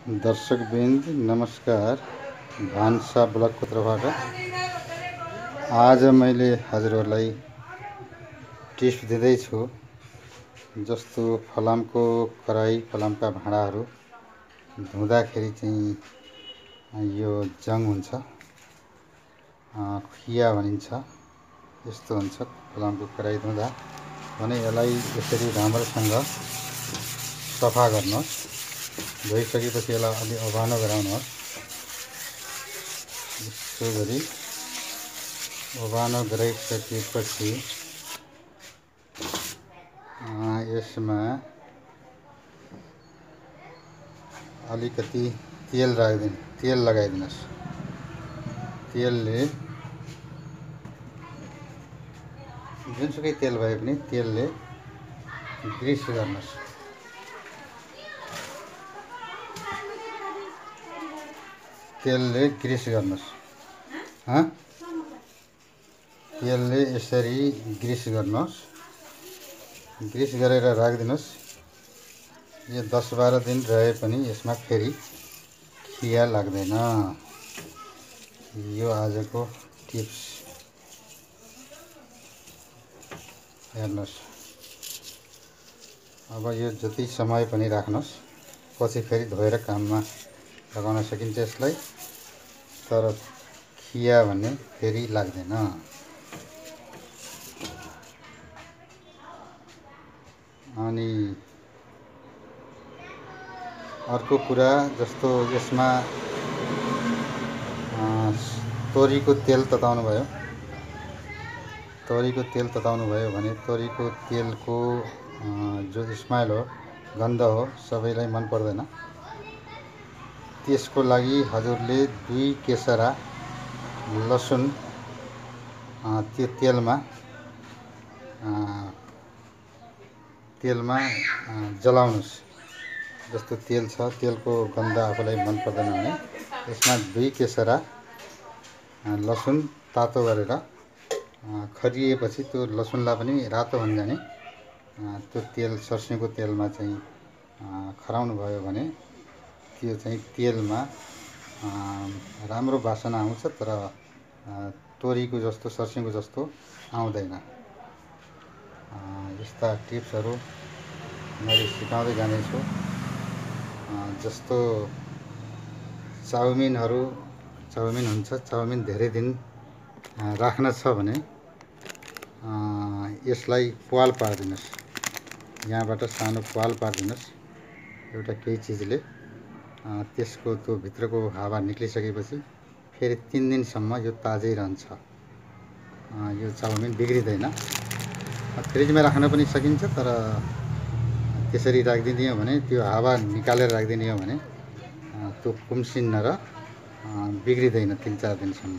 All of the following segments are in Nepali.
दर्शकवृन्द नमस्कार। भान्सा ब्लगको तर्फबाट आज मैले हजुरहरूलाई टिप्स दिँदैछु। जस्तो फलामको कराई, फलामका भाँडाहरू धुँदाखेरि चाहिँ यो जङ हुन्छ, खिया भनिन्छ। यस्तो हुन्छ फलामको कराई धुँदा भने यसलाई यसरी राम्रोसँग सफा गर्नुहोस्। धोइसकेपछि यसलाई अलि ओभानो गराउनुहोस्। यसो गरी ओभानो गराइसकेपछि यसमा अलिकति तेल लगाइदिनुहोस्। तेलले जुनसुकै तेल भए पनि तेलले ग्रिस गर्नुहोस्। तेलले ग्रिस गर्नुहोस्। तेलले यसरी ग्रिस गर्नुहोस्। ग्रिस गरेर राखिदिनुहोस्। यो 10-12 दिन रहे पनि यसमा फेरि खिया लाग्दैन। यो आजको टिप्स हेर्नुहोस्। अब यो जति समय पनि राख्नुहोस्, पछि फेरि धोएर काममा लगाउन सकिन्छ यसलाई, तर खिया भन्ने फेरि लाग्दैन। अनि अर्को कुरा, जस्तो यसमा तोरीको तेल तताउनु भयो। तोरीको तेल तताउनु भयो भने तोरीको तेलको जो स्मेल हो, गन्ध हो, सबैलाई मन पर्दैन। त्यसको लागि हजुरले 2 केसरा लसुन त्यो तेलमा जलाउनुहोस्। जस्तो तेल छ, तेलको गन्ध आफूलाई मन पर्दैन भने यसमा 2 केसरा लसुन तातो गरेर खरिएपछि त्यो लसुनलाई पनि रातो हुन्जाने त्यो तेल, सर्स्युको तेलमा चाहिँ खराउनु भयो भने त्यो चाहिँ तेलमा राम्रो बासना आउँछ, तर तोरीको जस्तो, सर्स्युको जस्तो आउँदैन। यस्ता टिप्सहरू मैले सिकाउँदै जानेछु। जस्तो चाउमिन हुन्छ, चाउमिन धेरै दिन राख्न छ भने यसलाई प्वाल पारिदिनुहोस्। यहाँबाट सानो प्वाल पारिदिनुहोस् एउटा केही चिजले। त्यसको त्यो भित्रको हावा निक्लिसकेपछि फेरि 3 दिनसम्म यो ताजै रहन्छ। यो चाउमिन बिग्रिँदैन। फ्रिजमा राख्न पनि सकिन्छ, तर त्यसरी राखिदिने हो भने, त्यो हावा निकालेर राखिदिने हो भने त्यो कुम्सिन्न र बिग्रिँदैन 3-4 दिनसम्म।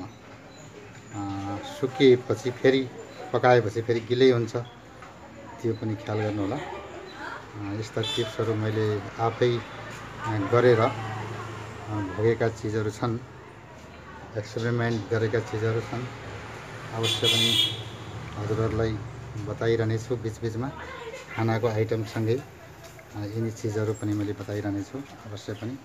सुकिएपछि फेरि पकाएपछि फेरि गिलै हुन्छ, त्यो पनि ख्याल गर्नुहोला। यस्ता टिप्सहरू मैले आफै गरेर भोगेका चिजहरू छन्, एक्सपेरिमेन्ट गरेका चिजहरू छन्। अवश्य पनि हजुरहरूलाई बताइरहनेछु बीचबीचमा। खानाको आइटमसँगै यिनी चिजहरू पनि मैले बताइरहनेछु। अवश्य पनि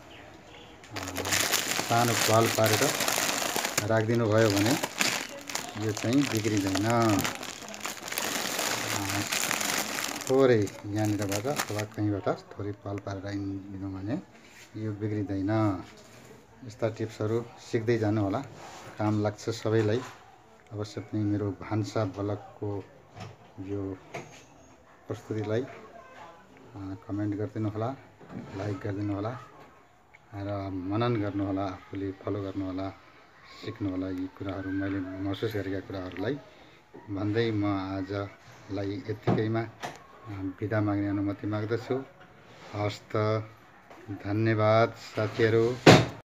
सानो प्वाल पारेर राखिदिनु भयो भने यो चाहिँ बिग्रिँदैन। थोरै यहाँनिरबाट अथवा कहीँबाट थोरै प्वाल पारेर राखिदिनु भने यो बिग्रिँदैन। यस्ता टिप्सहरू सिक्दै जानु होला, काम लाग्छ सबैलाई। अवश्य पनि मेरो भान्सा ब्लगको यो प्रस्तुतिलाई कमेन्ट गरिदिनु होला, लाइक गरिदिनु होला र मनन गर्नुहोला, आफूले फलो गर्नुहोला, सिक्नुहोला। यी कुराहरू मैले महसुस गरेका कुराहरूलाई भन्दै म आजलाई यत्तिकैमा बिदा माग्ने अनुमति माग्दछु। हस्त, धन्यवाद साथीहरू।